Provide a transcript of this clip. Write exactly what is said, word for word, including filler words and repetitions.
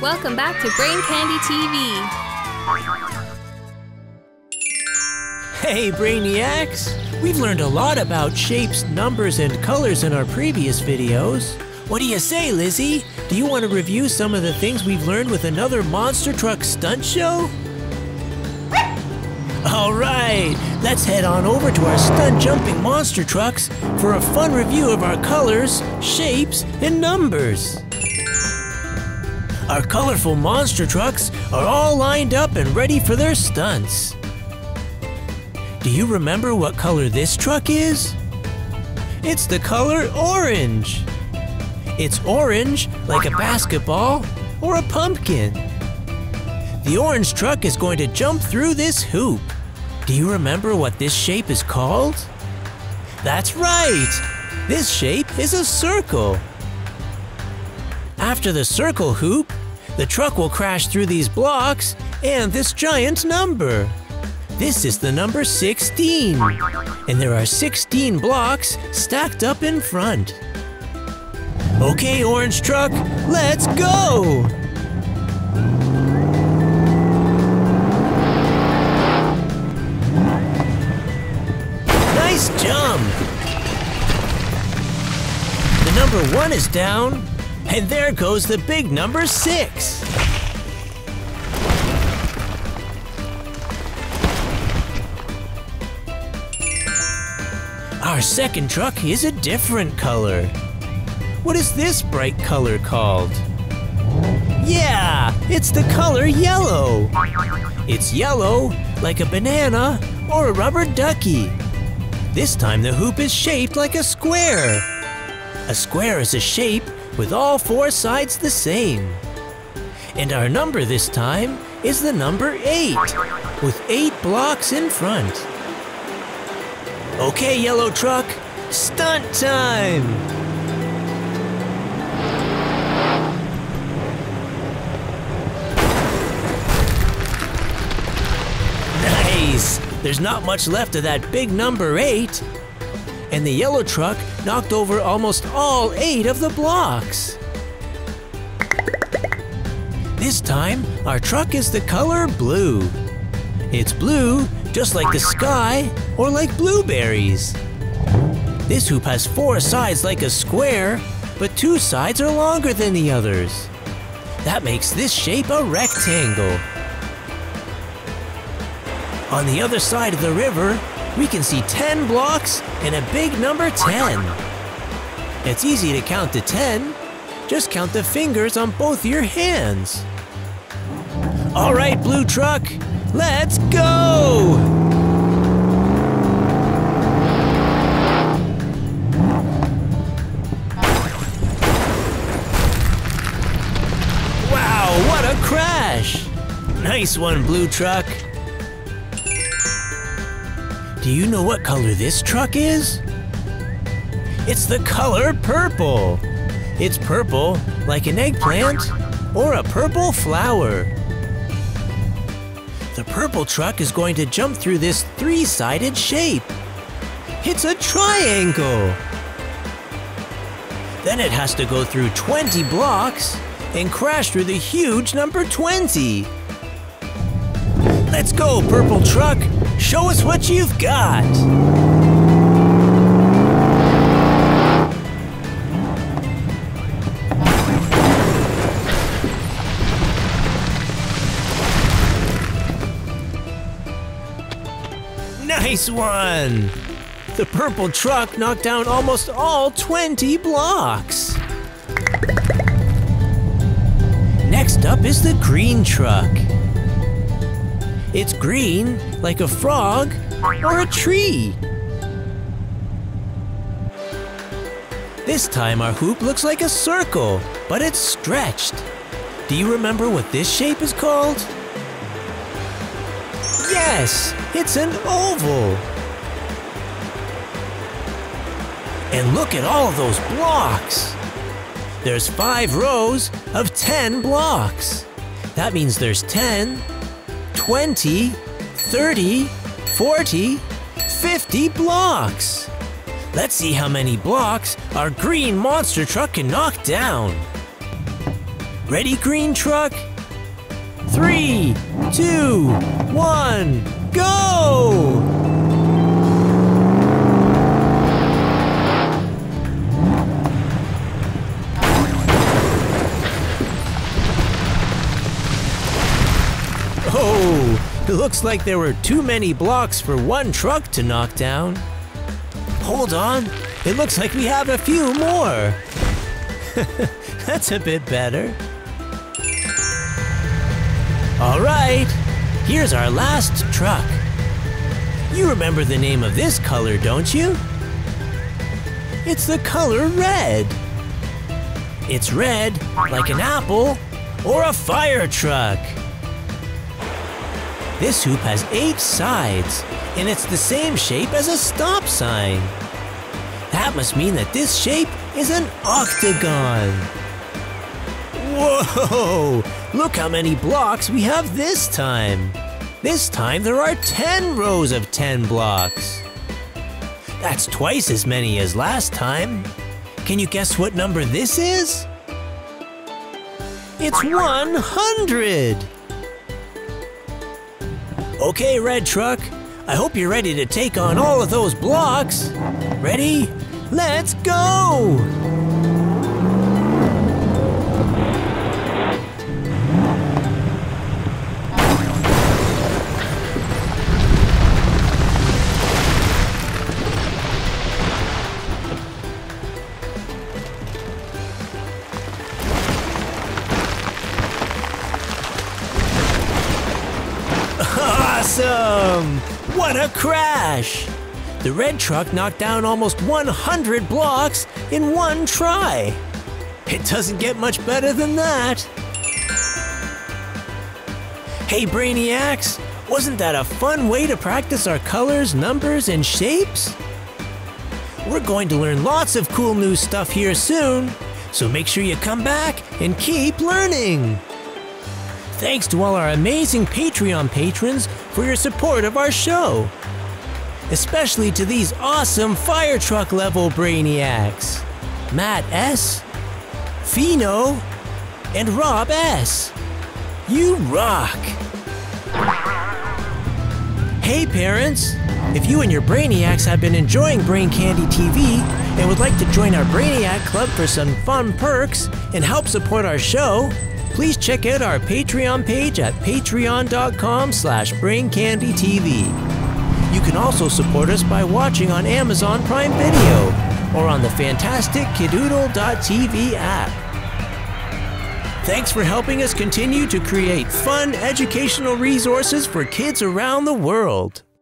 Welcome back to Brain Candy T V. Hey Brainiacs! We've learned a lot about shapes, numbers, and colors in our previous videos. What do you say, Lizzy? Do you want to review some of the things we've learned with another monster truck stunt show? All right, let's head on over to our stunt jumping monster trucks for a fun review of our colors, shapes, and numbers. Our colorful monster trucks are all lined up and ready for their stunts. Do you remember what color this truck is? It's the color orange. It's orange like a basketball or a pumpkin. The orange truck is going to jump through this hoop. Do you remember what this shape is called? That's right! This shape is a circle. After the circle hoop, the truck will crash through these blocks and this giant number. This is the number sixteen, and there are sixteen blocks stacked up in front. Okay, orange truck, let's go! Nice jump! The number one is down, and there goes the big number six. Our second truck is a different color. What is this bright color called? Yeah, it's the color yellow. It's yellow like a banana or a rubber ducky. This time the hoop is shaped like a square. A square is a shape with all four sides the same. And our number this time is the number eight, with eight blocks in front. Okay, yellow truck, stunt time! Nice! There's not much left of that big number eight. And the yellow truck knocked over almost all eight of the blocks. This time, our truck is the color blue. It's blue just like the sky or like blueberries. This hoop has four sides like a square, but two sides are longer than the others. That makes this shape a rectangle. On the other side of the river, we can see ten blocks and a big number ten. It's easy to count to ten. Just count the fingers on both your hands. All right, blue truck, let's go! Wow, what a crash! Nice one, blue truck. Do you know what color this truck is? It's the color purple. It's purple like an eggplant or a purple flower. The purple truck is going to jump through this three-sided shape. It's a triangle. Then it has to go through twenty blocks and crash through the huge number twenty. Let's go, purple truck. Show us what you've got. Nice one! The purple truck knocked down almost all twenty blocks. Next up is the green truck. It's green like a frog or a tree. This time our hoop looks like a circle, but it's stretched. Do you remember what this shape is called? Yes, it's an oval. And look at all of those blocks. There's five rows of ten blocks. That means there's ten, twenty, thirty, forty, fifty blocks. Let's see how many blocks our green monster truck can knock down. Ready, green truck? Three, two, one, go! Oh, it looks like there were too many blocks for one truck to knock down. Hold on, it looks like we have a few more. That's a bit better. All right, here's our last truck. You remember the name of this color, don't you? It's the color red. It's red like an apple or a fire truck. This hoop has eight sides, and it's the same shape as a stop sign. That must mean that this shape is an octagon. Whoa! Look how many blocks we have this time. This time there are ten rows of ten blocks. That's twice as many as last time. Can you guess what number this is? It's one hundred. Okay, red truck, I hope you're ready to take on all of those blocks. Ready? Let's go! Awesome! What a crash! The red truck knocked down almost one hundred blocks in one try. It doesn't get much better than that. Hey Brainiacs, wasn't that a fun way to practice our colors, numbers, and shapes? We're going to learn lots of cool new stuff here soon, so make sure you come back and keep learning. Thanks to all our amazing Patreon patrons for your support of our show. Especially to these awesome fire truck level Brainiacs, Matt S., Fino, and Rob S. You rock! Hey parents, if you and your Brainiacs have been enjoying Brain Candy T V and would like to join our Brainiac Club for some fun perks and help support our show, please check out our Patreon page at patreon.com slash braincandytv. You can also support us by watching on Amazon Prime Video or on the fantastic kidoodle dot t v app. Thanks for helping us continue to create fun educational resources for kids around the world.